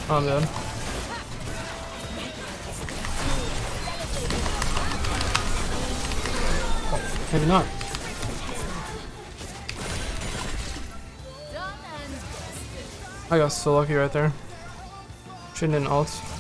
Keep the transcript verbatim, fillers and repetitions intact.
Oh, I'm dead. Oh, maybe not. I got so lucky right there. Shouldn't ult.